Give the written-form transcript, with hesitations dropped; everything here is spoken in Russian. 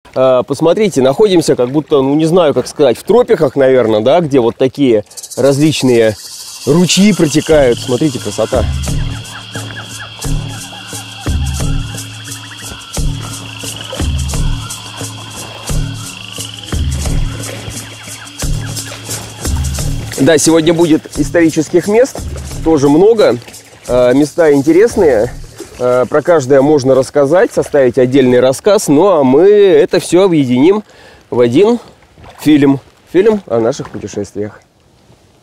Посмотрите, находимся как будто, ну не знаю, как сказать, в тропиках, наверное, да, где вот такие различные ручьи протекают. Смотрите, красота. Да, сегодня будет исторических мест, тоже много, места интересные, про каждое можно рассказать, составить отдельный рассказ, ну а мы это все объединим в один фильм о наших путешествиях.